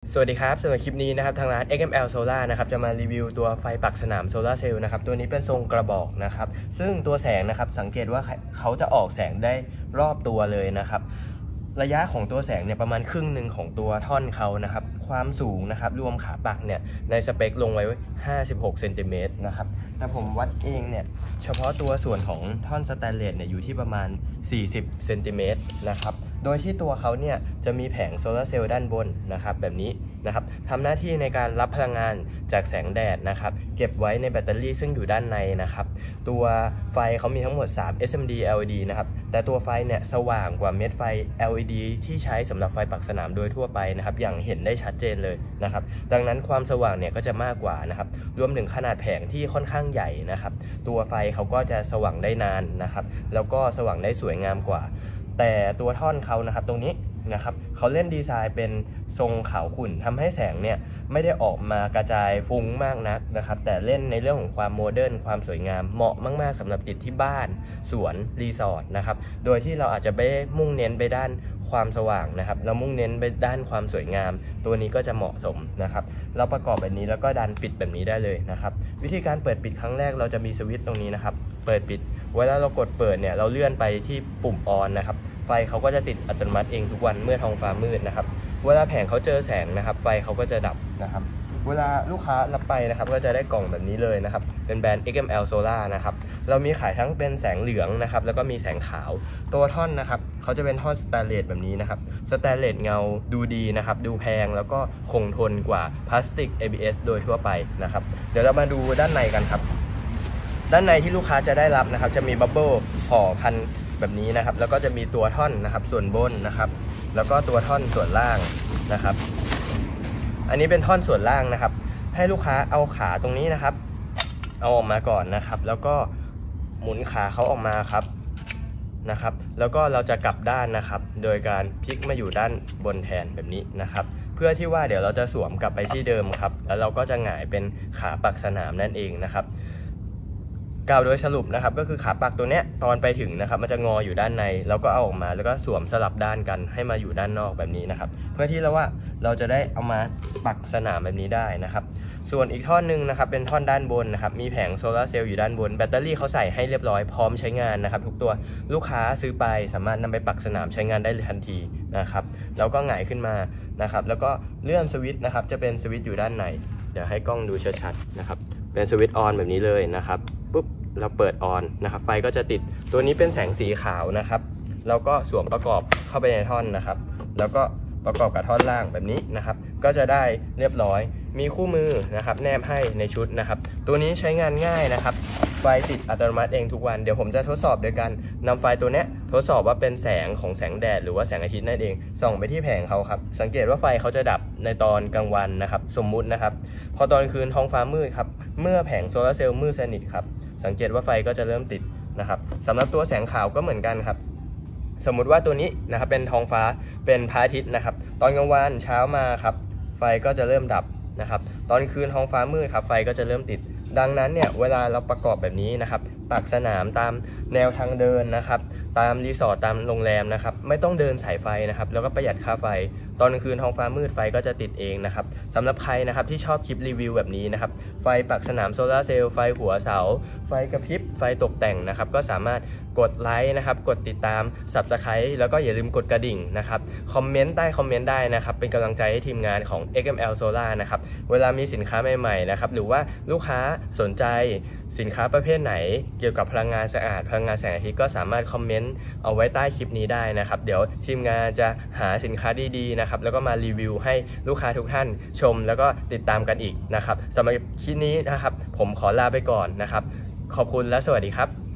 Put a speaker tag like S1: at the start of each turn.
S1: สวัสดีครับสำหรับคลิปนี้นะครับทางร้าน XML Solar นะครับจะมารีวิวตัวไฟปักสนามโซลาร์เซลล์นะครับตัวนี้เป็นทรงกระบอกนะครับซึ่งตัวแสงนะครับสังเกตว่าเขาจะออกแสงได้รอบตัวเลยนะครับระยะของตัวแสงเนี่ยประมาณครึ่งหนึ่งของตัวท่อนเขานะครับความสูงนะครับรวมขาปักเนี่ยในสเปคลงไว้56เซนติเมตรนะครับแต่ผมวัดเองเนี่ยเฉพาะตัวส่วนของท่อนสแตนเลสเนี่ยอยู่ที่ประมาณ40เซนติเมตรนะครับโดยที่ตัวเขาเนี่ยจะมีแผงโซลาร์เซลล์ด้านบนนะครับแบบนี้นะครับทำหน้าที่ในการรับพลังงานจากแสงแดดนะครับเก็บไว้ในแบตเตอรี่ซึ่งอยู่ด้านในนะครับตัวไฟเขามีทั้งหมด3 SMD LED นะครับแต่ตัวไฟเนี่ยสว่างกว่าเม็ดไฟ LED ที่ใช้สำหรับไฟปักสนามโดยทั่วไปนะครับอย่างเห็นได้ชัดเจนเลยนะครับดังนั้นความสว่างเนี่ยก็จะมากกว่านะครับรวมถึงขนาดแผงที่ค่อนข้างใหญ่นะครับตัวไฟเขาก็จะสว่างได้นานนะครับแล้วก็สว่างได้สวยงามกว่าแต่ตัวท่อนเขานะครับตรงนี้นะครับเขาเล่นดีไซน์เป็นทรงขาวขุ่นทำให้แสงเนี่ยไม่ได้ออกมากระจายฟุ้งมากนักนะครับแต่เล่นในเรื่องของความโมเดิร์นความสวยงามเหมาะมากๆสำหรับติดที่บ้านสวนรีสอร์ทนะครับโดยที่เราอาจจะไม่มุ่งเน้นไปด้านความสว่างนะครับเรามุ่งเน้นไปด้านความสวยงามตัวนี้ก็จะเหมาะสมนะครับเราประกอบแบบนี้แล้วก็ดันปิดแบบนี้ได้เลยนะครับวิธีการเปิดปิดครั้งแรกเราจะมีสวิตช์ตรงนี้นะครับเปิดปิดเวลาเรากดเปิดเนี่ยเราเลื่อนไปที่ปุ่มออนนะครับไฟเขาก็จะติดอัตโนมัติเองทุกวันเมื่อท้องฟ้ามืดนะครับเวลาแผงเขาเจอแสงนะครับไฟเขาก็จะดับนะครับเวลาลูกค้ารับไปนะครับก็จะได้กล่องแบบนี้เลยนะครับเป็นแบรนด์ XML Solar นะครับเรามีขายทั้งเป็นแสงเหลืองนะครับแล้วก็มีแสงขาวตัวท่อนนะครับเขาจะเป็นท่อนสแตนเลสแบบนี้นะครับสแตนเลสเงาดูดีนะครับดูแพงแล้วก็คงทนกว่าพลาสติก ABS โดยทั่วไปนะครับเดี๋ยวเรามาดูด้านในกันครับด้านในที่ลูกค้าจะได้รับนะครับจะมีบับเบิ้ลห่อพันแบบนี้นะครับแล้วก็จะมีตัวท่อนนะครับส่วนบนนะครับแล้วก็ตัวท่อนส่วนล่างนะครับอันนี้เป็นท่อนส่วนล่างนะครับให้ลูกค้าเอาขาตรงนี้นะครับเอาออกมาก่อนนะครับแล้วก็หมุนขาเขาออกมาครับนะครับแล้วก็เราจะกลับด้านนะครับโดยการพลิกมาอยู่ด้านบนแทนแบบนี้นะครับเพื่อที่ว่าเดี๋ยวเราจะสวมกลับไปที่เดิมครับแล้วเราก็จะหงายเป็นขาปักสนามนั่นเองนะครับกล่าวโดยสรุปนะครับก็คือขาปักตัวเนี้ยตอนไปถึงนะครับมันจะงออยู่ด้านในแล้วก็เอาออกมาแล้วก็สวมสลับด้านกันให้มาอยู่ด้านนอกแบบนี้นะครับเพื่อที่เราจะได้เอามาปักสนามแบบนี้ได้นะครับส่วนอีกท่อนหนึ่งนะครับเป็นท่อนด้านบนนะครับมีแผงโซลาร์เซลล์อยู่ด้านบนแบตเตอรี่เขาใส่ให้เรียบร้อยพร้อมใช้งานนะครับทุกตัวลูกค้าซื้อไปสามารถนำไปปักสนามใช้งานได้ทันทีนะครับแล้วก็หงายขึ้นมานะครับแล้วก็เลื่อนสวิตช์นะครับจะเป็นสวิตช์อยู่ด้านในเดี๋ยวให้กล้องดูชัดๆนะครับเป็นสวิตช์ออนแบบนี้เลยนะครับปุ๊บเราเปิดออนนะครับไฟก็จะติดตัวนี้เป็นแสงสีขาวนะครับแล้วก็สวมประกอบเข้าไปในท่อนนะครับแล้วก็ประกอบกับท่อนล่างแบบนี้นะครับก็จะได้เรียบร้อยมีคู่มือนะครับแนบให้ในชุดนะครับตัวนี้ใช้งานง่ายนะครับไฟติดอัตโนมัติเองทุกวันเดี๋ยวผมจะทดสอบโดยการนำไฟตัวนี้ทดสอบว่าเป็นแสงของแสงแดดหรือว่าแสงอาทิตย์นั่นเองส่องไปที่แผงเขาครับสังเกตว่าไฟเขาจะดับในตอนกลางวันนะครับสมมุตินะครับพอตอนคืนท้องฟ้ามืดครับเมื่อแผงโซลาร์เซลล์มืดสนิทครับสังเกตว่าไฟก็จะเริ่มติดนะครับสำหรับตัวแสงขาวก็เหมือนกันครับสมมุติว่าตัวนี้นะครับเป็นท้องฟ้าเป็นพระอาทิตย์นะครับตอนกลางวันเช้ามาครับไฟก็จะเริ่มดับนะครับตอนคืนท้องฟ้ามืดครับไฟก็จะเริ่มติดดังนั้นเนี่ยเวลาเราประกอบแบบนี้นะครับปักสนามตามแนวทางเดินนะครับตามรีสอร์ทตามโรงแรมนะครับไม่ต้องเดินสายไฟนะครับแล้วก็ประหยัดค่าไฟตอนคืนท้องฟ้ามืดไฟก็จะติดเองนะครับสำหรับใครนะครับที่ชอบคลิปรีวิวแบบนี้นะครับไฟปักสนามโซลาร์เซลล์ไฟหัวเสาไฟกระพริบไฟตกแต่งนะครับก็สามารถกดไลค์นะครับกดติดตาม Subscribe แล้วก็อย่าลืมกดกระดิ่งนะครับคอมเมนต์ใต้คอมเมนต์ได้นะครับเป็นกำลังใจให้ทีมงานของ XML Solar นะครับเวลามีสินค้าใหม่ๆนะครับหรือว่าลูกค้าสนใจสินค้าประเภทไหนเกี่ยวกับพลังงานสะอาดพลังงานแสงอาทิตย์ก็สามารถคอมเมนต์เอาไว้ใต้คลิปนี้ได้นะครับเดี๋ยวทีมงานจะหาสินค้าดีๆนะครับแล้วก็มารีวิวให้ลูกค้าทุกท่านชมแล้วก็ติดตามกันอีกนะครับสำหรับคลิปนี้นะครับผมขอลาไปก่อนนะครับขอบคุณและสวัสดีครับ